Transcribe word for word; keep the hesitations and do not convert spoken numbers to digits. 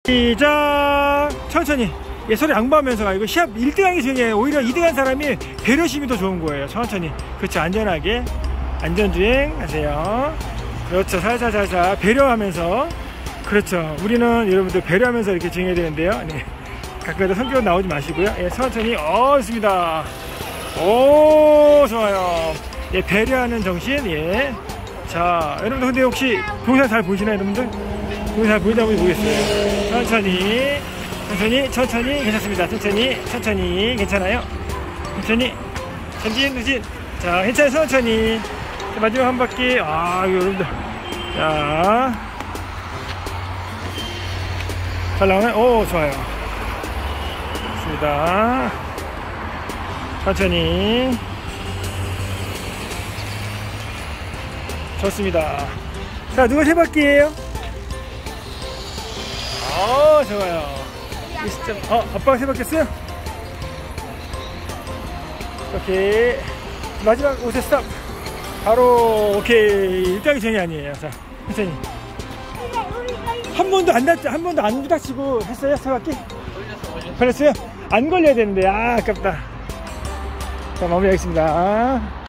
시작. 천천히. 예, 서로 양보하면서 가. 이거 시합 일 등 하기 중에 오히려 이 등 한 사람이 배려심이 더 좋은 거예요. 천천히. 그렇죠. 안전하게. 안전주행 하세요. 그렇죠. 살살살살 배려하면서. 그렇죠. 우리는 여러분들 배려하면서 이렇게 주행해야 되는데요. 네. 가끔가다 성격 나오지 마시고요. 예, 천천히. 어, 좋습니다. 오, 좋아요. 예, 배려하는 정신. 예. 자, 여러분들 근데 혹시 동영상 잘 보이시나요, 여러분들? 동영상 잘 보이다 보니 모르겠어요. 천천히. 천천히, 천천히. 괜찮습니다. 천천히, 천천히. 괜찮아요? 천천히. 전진, 후진. 자, 괜찮아요. 천천히. 자, 마지막 한 바퀴. 아, 이거 여러분들. 자. 잘 나오나요? 오, 좋아요. 좋습니다. 천천히. 좋습니다. 자, 누가 세 바퀴예요? 어, 좋아요. 이 시점, 어, 아빠가 세 바퀴 했어요? 오케이. 마지막 오세 스탑. 바로, 오케이. 일당이 전이 아니에요. 자, 천천히. 한 번도 안 다치, 한 번도 안 다치고 했어요? 세 바퀴? 걸렸어요? 안 걸려야 되는데, 아, 아깝다. 자, 마무리하겠습니다.